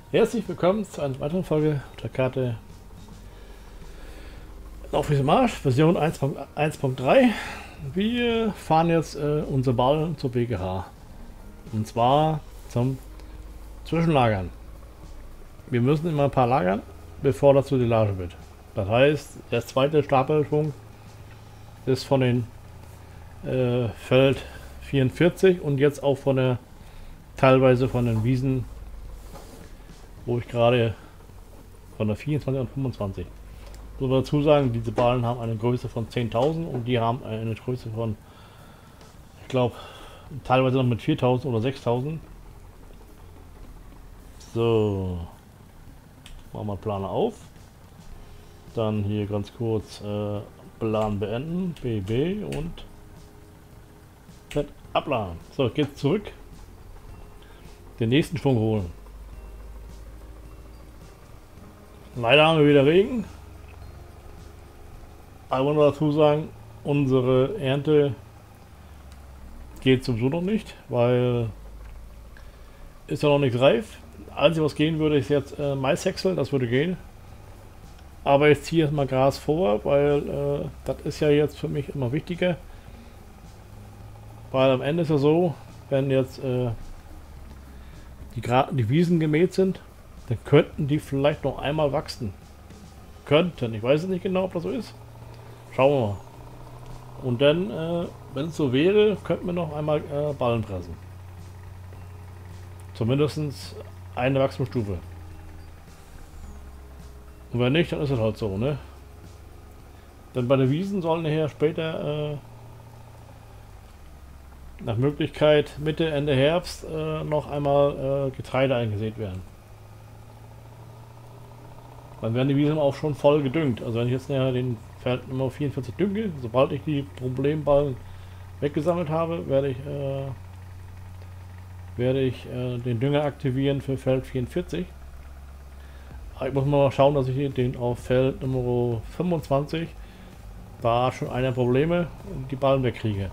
Herzlich willkommen zu einer weiteren Folge der Karte auf diesem Marsch, Version 1.1.3. Wir fahren jetzt unser Ball zur BGH. Und zwar zum Zwischenlagern. Wir müssen immer ein paar lagern, bevor das zur Silage wird. Das heißt, der zweite Stapelschwung ist von den Feld 44 und jetzt auch von der teilweise von den Wiesen, wo ich gerade von der 24 und 25. Ich muss dazu sagen, diese Ballen haben eine Größe von 10.000 und die haben eine Größe von, ich glaube, teilweise noch mit 4.000 oder 6.000. So, machen wir Planer auf. Dann hier ganz kurz Plan beenden, BB und abladen. So, geht's zurück. Den nächsten Schwung holen. Leider haben wir wieder Regen. Aber nur dazu sagen, unsere Ernte geht sowieso noch nicht, weil ist ja noch nicht reif. Einzige was gehen würde, ist jetzt Maishäcksel, das würde gehen. Aber ich ziehe jetzt mal Gras vor, weil das ist ja jetzt für mich immer wichtiger. Weil am Ende ist ja so, wenn jetzt die Wiesen gemäht sind, dann könnten die vielleicht noch einmal wachsen. Könnten, ich weiß nicht genau, ob das so ist. Schauen wir mal. Und dann, wenn es so wäre, könnten wir noch einmal Ballen pressen. Zumindest eine Wachstumsstufe. Und wenn nicht, dann ist es halt so, ne? Denn bei den Wiesen sollen nachher später nach Möglichkeit Mitte, Ende Herbst noch einmal Getreide eingesät werden. Dann werden die Wiesen auch schon voll gedüngt. Also wenn ich jetzt nachher den Feld Nummer 44 dünge, sobald ich die Problemballen weggesammelt habe, werde ich den Dünger aktivieren für Feld 44. Aber ich muss mal schauen, dass ich den auf Feld Nummer 25, da schon einer Probleme, die Ballen wegkriege.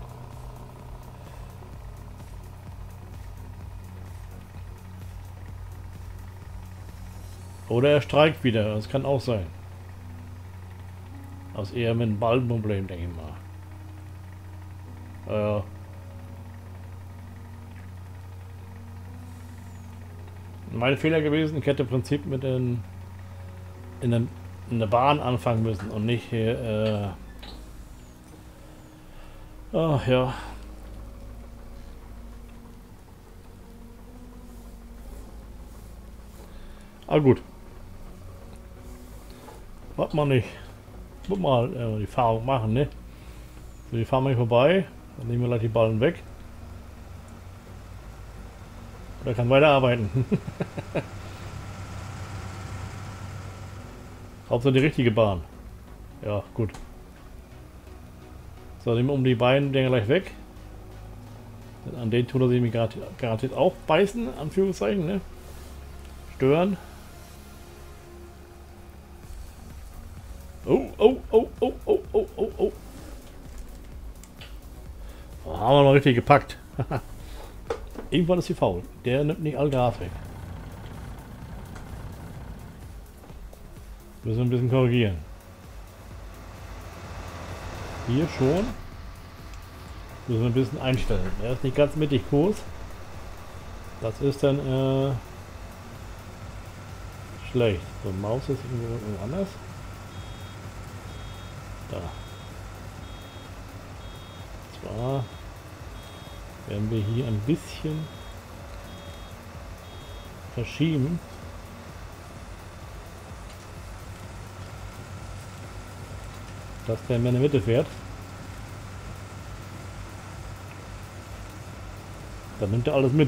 Oder er streikt wieder, das kann auch sein. Das ist eher mit einem Ballenproblem, denke ich mal. Mein Fehler gewesen, ich hätte im Prinzip mit in der Bahn anfangen müssen und nicht hier. Ach ja. Ah gut. Was man nicht. Muss mal die Fahrung machen, ne? So, die fahren wir vorbei. Dann nehmen wir gleich die Ballen weg. Oder kann weiterarbeiten. Hauptsache die richtige Bahn. Ja, gut. So, nehmen wir um die beiden Dinger gleich weg. An denen tut er sich mir garantiert auch beißen, Anführungszeichen, ne? Stören. Oh, oh, oh, oh, oh, oh, oh, oh. Oh, haben wir noch richtig gepackt. Irgendwann ist sie faul. Der nimmt nicht all Gras weg. Müssen wir ein bisschen korrigieren. Hier schon. Müssen wir ein bisschen einstellen. Er ist nicht ganz mittig Kurs. Das ist dann schlecht. So, Maus ist irgendwo anders. Da. Zwar werden wir hier ein bisschen verschieben. Dass der mehr in der Mitte fährt. Dann nimmt er alles mit.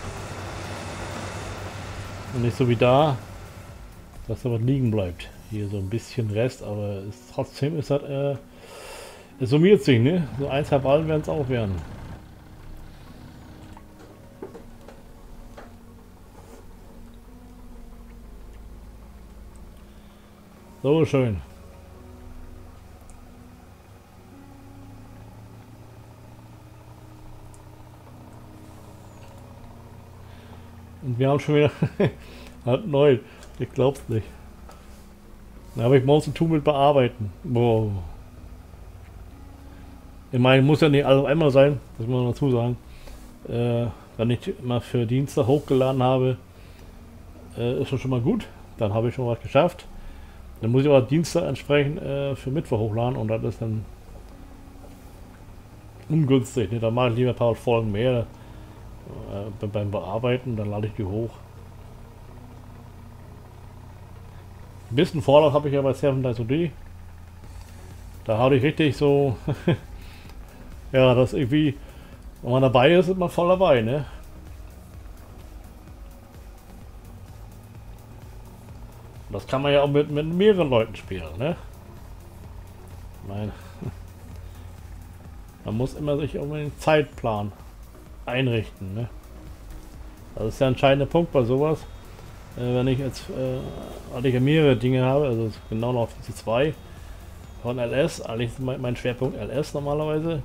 Und nicht so wie da, dass da was liegen bleibt. Hier so ein bisschen Rest, aber trotzdem ist das, es summiert sich, ne? So 1, 2 Ballen werden es auch werden. So schön. Und wir haben schon wieder Hat 9. Ich glaub's nicht. Da habe ich morgens zu tun mit bearbeiten. Boah. Ich meine, muss ja nicht alles auf einmal sein, das muss man dazu sagen. Wenn ich mal für Dienstag hochgeladen habe, ist das schon mal gut. Dann habe ich schon was geschafft. Dann muss ich aber Dienstag entsprechend für Mittwoch hochladen und das ist dann ungünstig. Ne? Dann mache ich lieber ein paar Folgen mehr beim Bearbeiten, dann lade ich die hoch. Ein bisschen Vorlauf habe ich ja bei 7 Days OD. Da hatte ich richtig so, ja, das irgendwie, wenn man dabei ist, ist man voll dabei, ne? Das kann man ja auch mit mehreren Leuten spielen, ne? Nein. Man muss immer sich um den Zeitplan einrichten, ne? Das ist der entscheidende Punkt bei sowas. Wenn ich jetzt, weil ich ja mehrere Dinge habe, also genau noch diese 2 von LS, eigentlich ist mein Schwerpunkt LS normalerweise.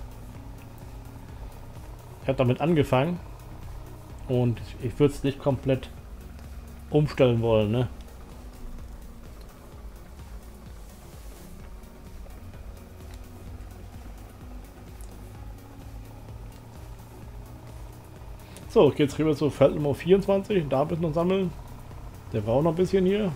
Ich habe damit angefangen und ich würde es nicht komplett umstellen wollen, ne? So, geht's rüber zu Feld Nummer 24, da ein bisschen noch sammeln. Der braucht noch ein bisschen hier.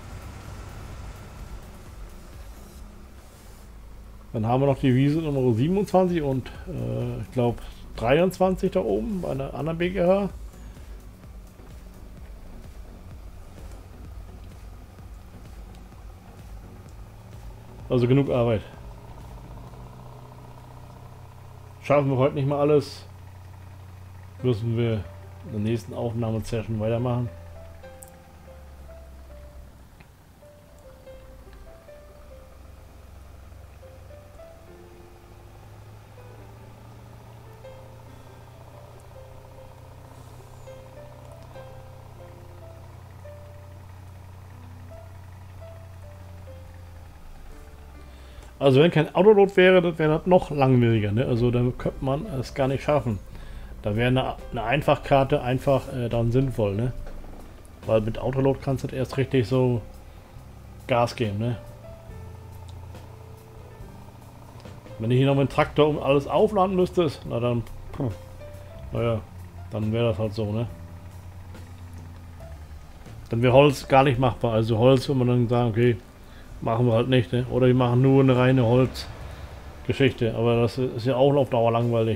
Dann haben wir noch die Wiese Nummer 27 und ich glaube 23 da oben bei einer anderen BGH. Also genug Arbeit. Schaffen wir heute nicht mal alles, müssen wir in der nächsten Aufnahmesession weitermachen. Also wenn kein Autoload wäre, das wäre das noch langwieriger, ne? Also dann könnte man es gar nicht schaffen. Da wäre eine Einfachkarte einfach dann sinnvoll, ne? Weil mit Autoload kannst du das erst richtig so Gas geben, ne? Wenn ich hier noch mit dem Traktor um alles aufladen müsste, na dann, naja, dann wäre das halt so, ne? Dann wäre Holz gar nicht machbar. Also Holz, wenn man dann sagen, okay, machen wir halt nicht, ne? Oder wir machen nur eine reine Holzgeschichte. Aber das ist ja auch auf Dauer langweilig.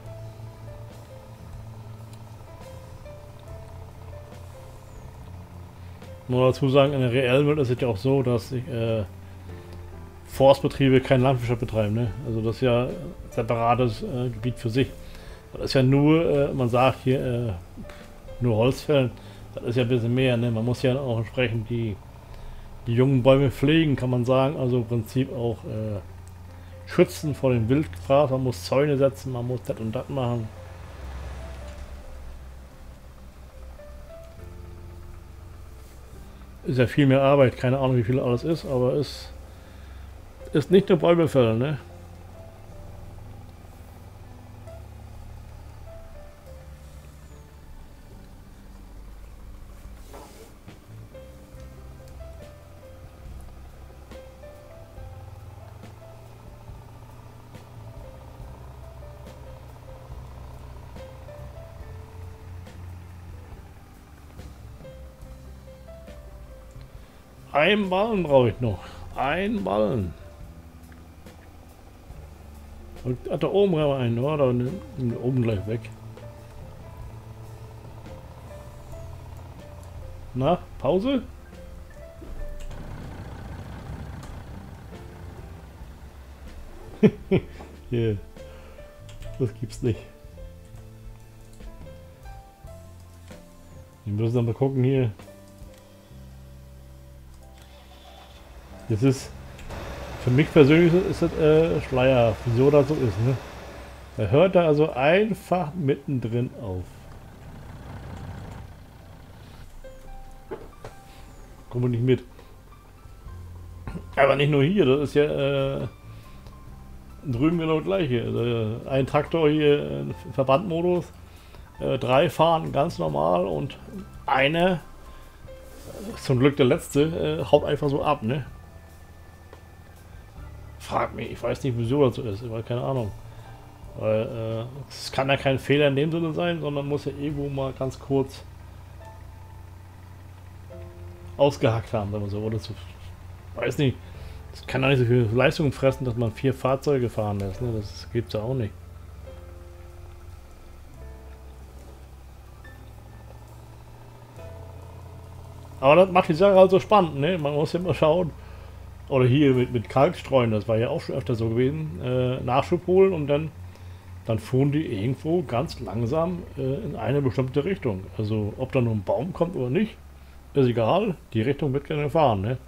Nur dazu sagen, in der reellen Welt ist es ja auch so, dass sich Forstbetriebe keine Landwirtschaft betreiben, ne? Also das ist ja ein separates Gebiet für sich. Das ist ja nur, man sagt hier, nur Holzfällen. Das ist ja ein bisschen mehr, ne? Man muss ja auch entsprechend die jungen Bäume pflegen, kann man sagen. Also im Prinzip auch schützen vor dem Wildgras. Man muss Zäune setzen, man muss das und das machen. Ist ja viel mehr Arbeit, keine Ahnung wie viel alles ist, aber es ist nicht nur Bäume fällen, ne? Einen Ballen brauche ich noch. Ein Ballen. Und da oben rein, oder? Oben gleich weg. Na, Pause? Yeah. Das gibt's nicht. Wir müssen dann mal gucken hier. Das ist, für mich persönlich ist das Schleier, wieso das so ist, ne? Da hört er also einfach mittendrin auf. Kommen wir nicht mit. Aber nicht nur hier, das ist ja drüben genau das gleiche. Also, ein Traktor hier, Verbandmodus, 3 fahren ganz normal und einer Zum Glück der letzte haut einfach so ab, ne? Frag mich, ich weiß nicht, wieso das so ist, aber keine Ahnung. Weil es kann ja kein Fehler in dem Sinne sein, sondern muss ja irgendwo mal ganz kurz ausgehackt haben, wenn man so, oder so. Weiß nicht. Das kann ja nicht so viel Leistung fressen, dass man 4 Fahrzeuge fahren lässt, ne? Das gibt's ja auch nicht. Aber das macht die Sache halt so spannend, ne? Man muss ja mal schauen. Oder hier mit Kalkstreuen, das war ja auch schon öfter so gewesen. Nachschub holen und dann fuhren die irgendwo ganz langsam in eine bestimmte Richtung. Also ob da nur ein Baum kommt oder nicht, ist egal. Die Richtung wird gerne fahren, ne?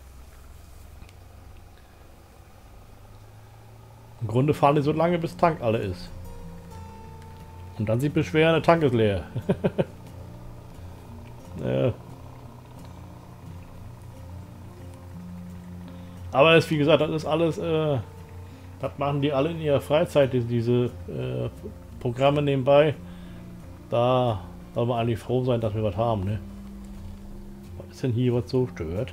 Im Grunde fahren die so lange, bis Tank alle ist. Und dann sich beschweren, der Tank ist leer. Ja. Aber es, wie gesagt, das ist alles, das machen die alle in ihrer Freizeit, diese Programme nebenbei. Da soll man eigentlich froh sein, dass wir was haben, ne? Was ist denn hier, was so stört?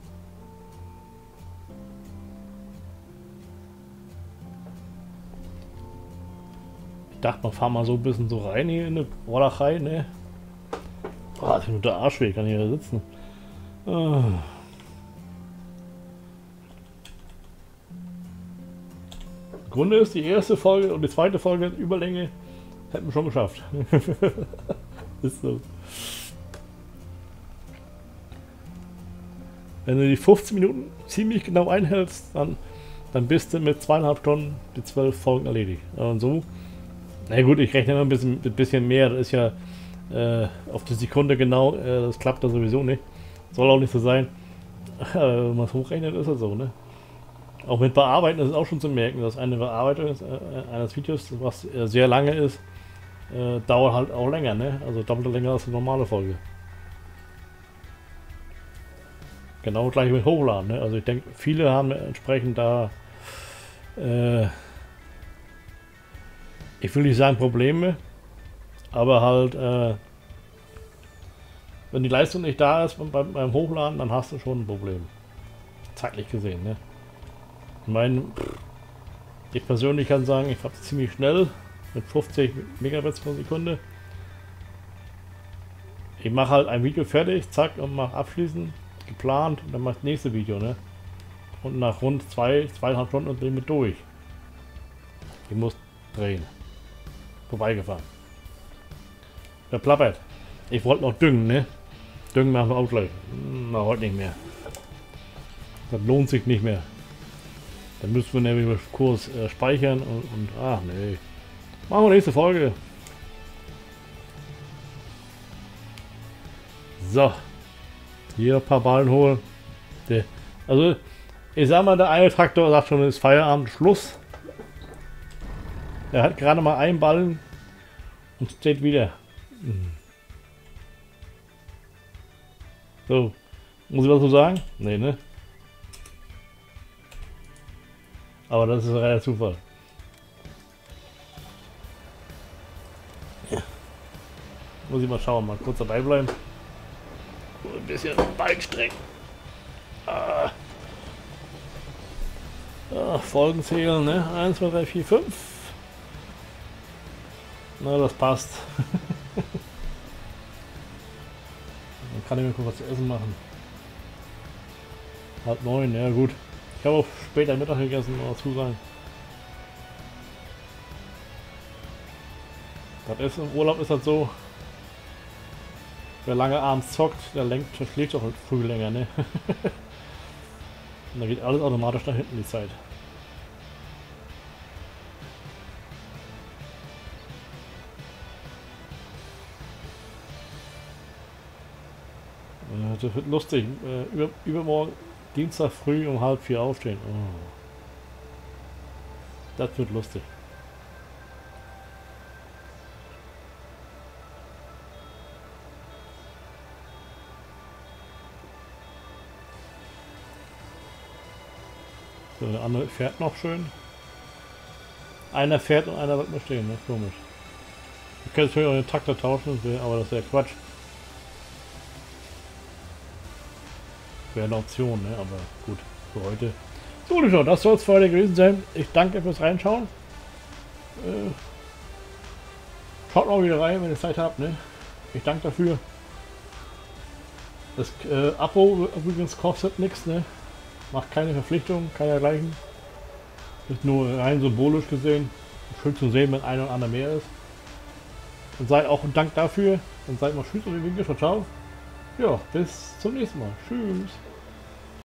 Ich dachte, man fahren mal so ein bisschen so rein hier in eine Walachei, ne? Boah, das ist nur der Arsch weh, kann ich hier sitzen. Ah. Im Grunde ist die erste Folge und die zweite Folge Überlänge hätten wir schon geschafft. Ist so. Wenn du die 15 Minuten ziemlich genau einhältst, dann bist du mit 2,5 Stunden die 12 Folgen erledigt. Und so, na gut, ich rechne immer ein bisschen mehr, das ist ja auf die Sekunde genau, das klappt da sowieso nicht. Soll auch nicht so sein. Wenn man es hochrechnet, ist das so, ne? Auch mit Bearbeiten ist es auch schon zu merken, dass eine Bearbeitung eines Videos, was sehr lange ist, dauert halt auch länger, ne? Also doppelt länger als eine normale Folge. Genau gleich mit Hochladen, ne? Also ich denke, viele haben entsprechend da, ich will nicht sagen Probleme, aber halt, wenn die Leistung nicht da ist beim Hochladen, dann hast du schon ein Problem. Zeitlich gesehen, ne? Ich meine, ich persönlich kann sagen, ich habe es ziemlich schnell mit 50 Megabits pro Sekunde. Ich mache halt ein Video fertig, zack, und mache abschließend, geplant, und dann mache ich das nächste Video, ne? Und nach rund 2,5 Stunden bin ich mit durch. Ich muss drehen. Vorbeigefahren. Der plappert. Ich wollte noch düngen, ne? Düngen machen wir auch gleich. Na, heute nicht mehr. Das lohnt sich nicht mehr. Dann müssen wir nämlich Kurs speichern und ach nee. Machen wir nächste Folge. So. Hier ein paar Ballen holen. Also, ich sag mal, der eine Traktor sagt schon, es ist Feierabend, Schluss. Er hat gerade mal einen Ballen und steht wieder. So. Muss ich was so sagen? Nee, ne? Aber das ist ein reiner Zufall. Ja. Muss ich mal schauen, mal kurz dabei bleiben. Ein bisschen Bein strecken. Folgen zählen, ne? 1, 2, 3, 4, 5. Na, das passt. Dann kann ich mir kurz was zu essen machen. 8:30, ja gut. Ich habe auch später Mittag gegessen, muss dazu sagen. Das ist im Urlaub ist das so. Wer lange abends zockt, der schläft auch früh länger, ne? Und da geht alles automatisch nach hinten die Zeit. Das wird lustig. Übermorgen, Dienstag früh um 3:30 aufstehen. Oh. Das wird lustig. So, der andere fährt noch schön. Einer fährt und einer bleibt nur stehen, ne? Komisch. Ich könnte natürlich auch den Traktor tauschen, aber das wäre Quatsch. Wäre eine Option, ne? Aber gut, für heute. So, Leute, das soll es für heute gewesen sein. Ich danke fürs Reinschauen. Schaut mal wieder rein, wenn ihr Zeit habt, ne? Ich danke dafür. Das Abo übrigens kostet nichts, ne? Macht keine Verpflichtung, keine dergleichen. Ist nur rein symbolisch gesehen. Schön zu sehen, wenn einer oder andere mehr ist. Und seid auch ein Dank dafür. Und seid mal tschüss und die Winke. Ciao, ciao. Ja, bis zum nächsten Mal. Tschüss.